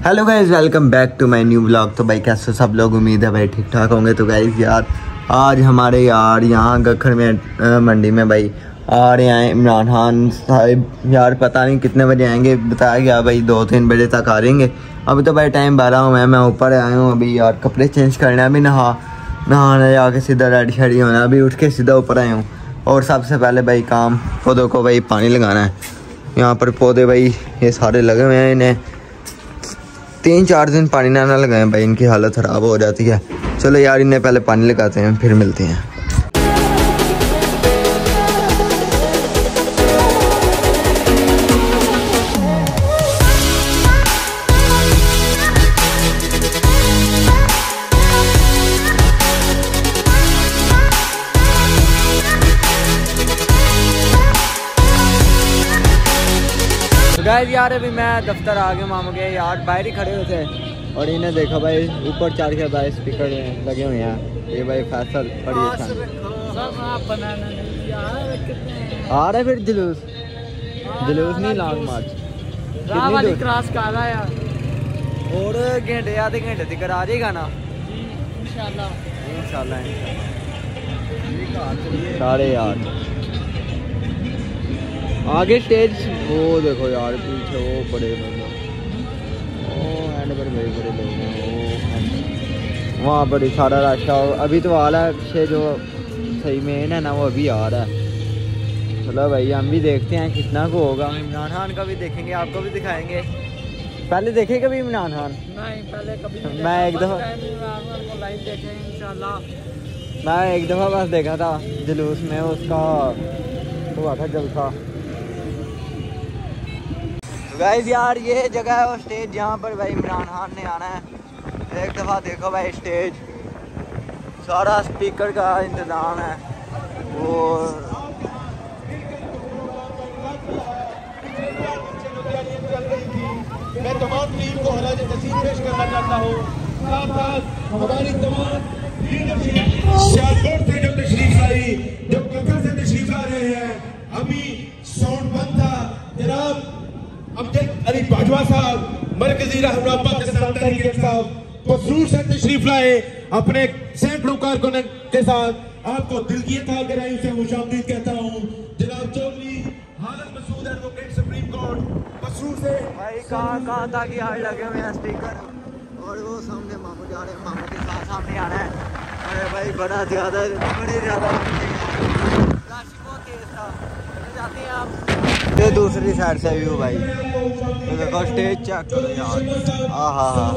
Hello guys, welcome back to my new blog. तो भाई कैसे सब लोग, उम्मीद है भाई ठीक ठाक होंगे। तो गाइज यार आज हमारे यार यहाँ गखर में मंडी में भाई आ रहे हैं इमरान खान साहिब। यार पता नहीं कितने बजे आएंगे, बताया गया भाई 2-3 बजे तक आ रहेंगे। अभी तो भाई टाइम 12 हुआ है, मैं ऊपर आया हूँ अभी। यार कपड़े चेंज करना है, अभी नहाना जाके सीधा रेडी शेडी होना। अभी उठ के सीधा ऊपर आया हूँ। और सबसे पहले भाई काम, पौधों को भाई पानी लगाना है। यहाँ पर पौधे भाई ये सारे लगे हुए हैं, इन्हें 3-4 दिन पानी ना लगाएं भाई, इनकी हालत ख़राब हो जाती है। चलो यार इन्हें पहले पानी लगाते हैं, फिर मिलते हैं। गाइस यार अभी मैं दफ्तर आ गया मामू के। यार बाहर ही खड़े हुए थे और इन्हें देखा भाई ऊपर चढ़ के भाई स्पीकर लगे हुए हैं। ये भाई फैसल बड़ी आ रहा है। फिर जुलूस नहीं, लॉन्ग मार्च क्रॉस कर रहा है और घंटे आधे घंटे तक आ जाएगा ना इंशाल्लाह। सारे यार आगे स्टेज वो देखो यार, पीछे वो बड़े एंड पर बड़े बड़े लोग हैं। वहाँ बड़ी सारा रश है। अभी तो आ रहा है जो सही मेन है ना, वो अभी आ रहा है। चलो भाई हम भी देखते हैं कितना को होगा। इमरान खान का भी देखेंगे, आपको भी दिखाएंगे। पहले देखे कभी इमरान खान? नहीं पहले कभी। मैं एक दफ़ा बस देखा था जुलूस में, उसका हुआ था जलसा। गाइस यार ये जगह है वो स्टेज जहाँ पर भाई इमरान खान ने आना है। एक दफ़ा देखो भाई स्टेज, सारा स्पीकर का इंतज़ाम है। वो मैं तमाम टीम को हराज तस्लीम पेश करना चाहता हूँ। हमारी तमाम सियालकोट से जो तशरीफ लाई, जो कतर से तशरीफ ला रहे हैं, अभी साउंड बंद था। जनाब अमजद अली बाजवा साहब, मरकजी रहनुमा पाकिस्तान तहरीक इंसाफ, पसरूर से तशरीफ लाए अपने सैकड़ों कारकुनों के साथ। आपको दिल की गहराई से खुशामदीद कहता हूँ। जनाब चौधरी हालत Masood advocate supreme court Pasrur से भाई कहाँ तक यार लगे हुए हैं स्पीकर। और वो सामने मामू जा रहे हैं, मामू के साथ सामने आ रहा है। अरे भाई बड़ी ज़्यादा बहुत तेज था। जाते हैं आप ये दूसरी साइड से व्यू भाई, तो देखो स्टेज चेक करो यार। हाँ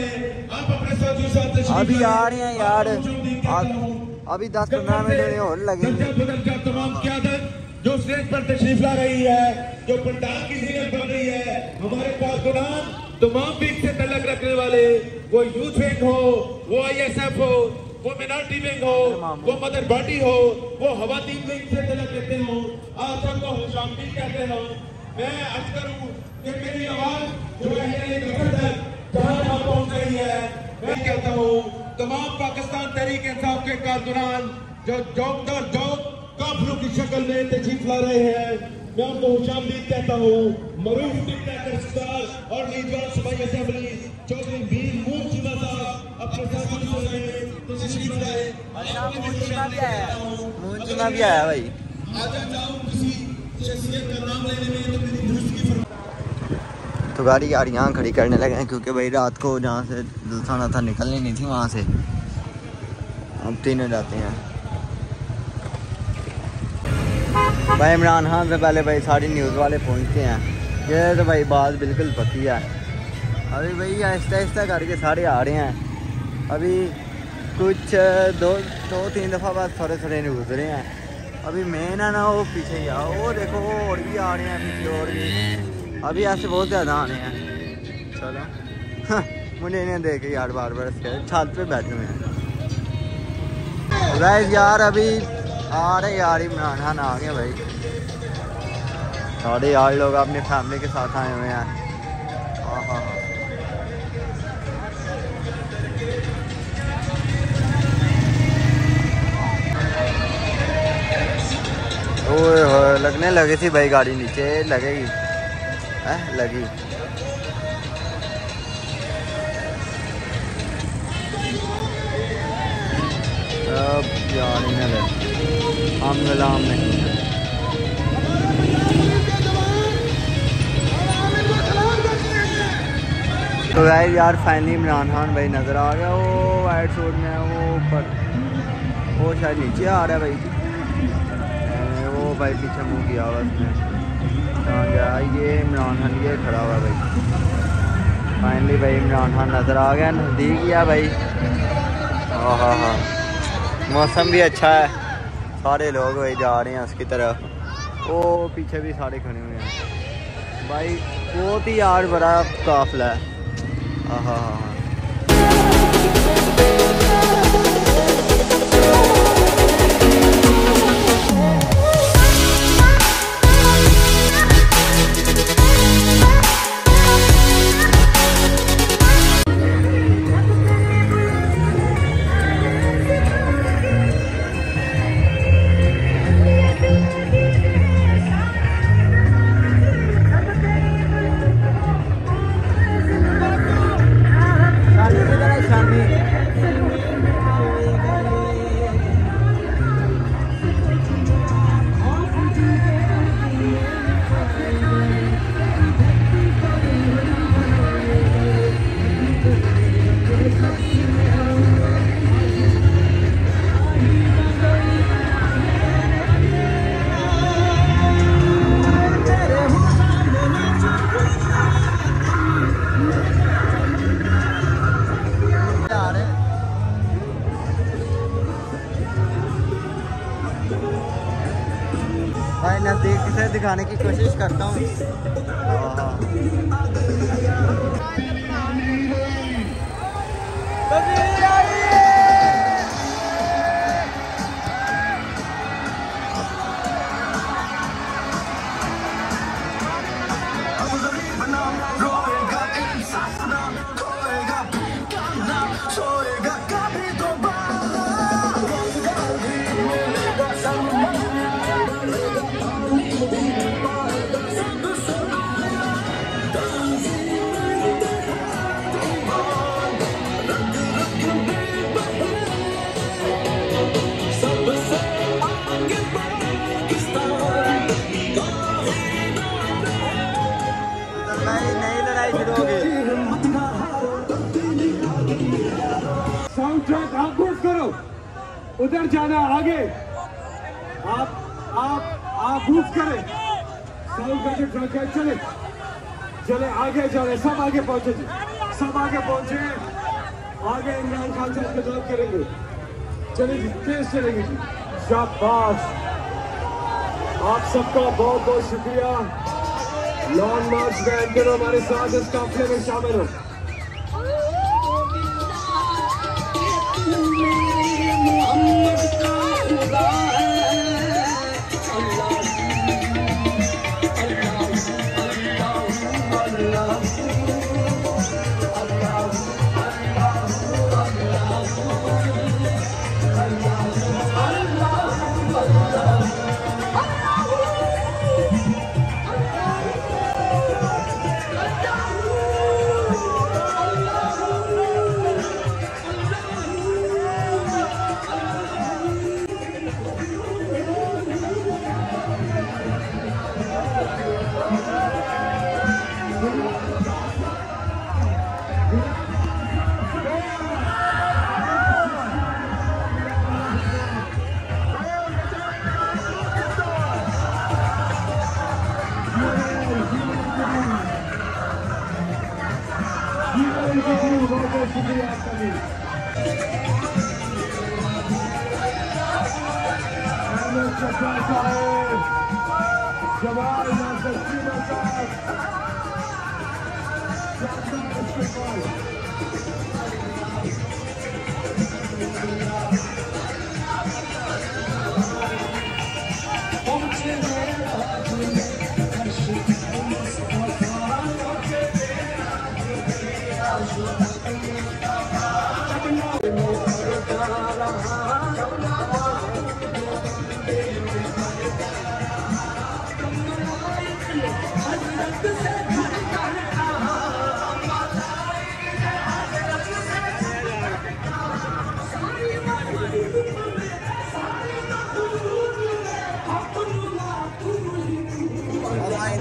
अभी आ रहे हैं यार, अभी 10-15 मिनट और लगेंगे। जो स्टेज पर तशरीफ ला रही है, जो पंडाल की जीनत बन रही है, हमारे कारकुनान तमाम विंग से तल्लक रखने वाले, वो यूथ विंग हो, वो ISF हो, वो मिनॉरिटी विंग हो, वो मदर बॉडी हो, वो खवातीन विंग से तल्लक रखते हो, आप सबको खुशामदीद कहते हो। मैं अर्ज करूं कि मेरी आवाज जो है जहां पहुंच रही है, मैं कहता हूं तमाम पाकिस्तान तहरीक इंसाफ के कारकुनान जो काफिरों की शक्ल में तशरीफ ला रहे हैं, मैं उनको खुशामदीद कहता हूँ। मरूफ डिक्टेटर स्टार और लीडर सूबाई असेंबली चौधरी बीर मूंचना साहब अपने साथियों से तशरीफ लाए। मूंचना भी आया भाई। किसी शख्सियत का नाम लेने में तो मेरी दुरुस्त तो गाड़ी यार यहाँ खड़ी करने लगे हैं, क्योंकि भाई रात को जहाँ से जलसाना था निकलनी नहीं थी वहाँ से। अब तीनों जाते हैं भाई। इमरान खान से पहले भाई सारी न्यूज़ वाले पहुँचते हैं। ये तो भाई बात बिल्कुल पक्की है। अभी भाई आहिस्ता आहिस्ता करके सारे आ रहे हैं। अभी कुछ 2-3 दफ़ा बस थोड़े गुजरे हैं। अभी मेन है ना वो पीछे ही आ, वो देखो वो और भी आ रहे हैं पीछे, और भी अभी ऐसे बहुत ज़्यादा आ रहे हैं। चलो मुझे इन्हें देखे यार बार छत पे बैठे हुए हैं। गाइस यार अभी आ रहे यार इमरान खान आ गए भाई। सारे यार लोग अपनी फैमिली के साथ आए हुए हैं। हाँ ओए लगने लगी थी भाई, गाड़ी नीचे लगेगी लगी। ओरिजिनल है, हम गुलाम नहीं है। तो गाइस यार फाइनली इमरान खान भाई नज़र आ गया, वो वाइट सूट में है, वो ऊपर, वो शायद नीचे आ रहा है भाई, वो भाई पीछे मुँह किया हुआ उसने, कहाँ गया ये इमरान खान, ये खड़ा हुआ भाई। फाइनली भाई इमरान खान नज़र आ गया, नज़दीक गया भाई। हाँ, मौसम भी अच्छा है, सारे लोग भाई जा रहे हैं उसकी तरफ, वो पीछे भी सारे खड़े हुए हैं भाई, बहुत ही यार बड़ा काफिला है। हाँ। भाई नज़दीक से दिखाने की कोशिश करता हूँ। साउंड ट्रैक आप मूव करो, उधर जाना आगे, आप मूव करें, साउंड का जो ट्रैक है चले आगे चले, सब आगे पहुंचे जी, सब आगे पहुंचे, आगे इमरान खान साहब के साथ करेंगे, चले जी तेज चलेंगे जी, शाबाश, आप सबका बहुत बहुत शुक्रिया। लॉन्ग मार्च में एंकर हमारे साथ इस काफिले में शामिल हो।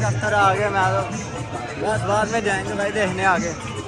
अख्तर आ गए, मैं तो बस बाद में जाएंगे भाई देखने आगे।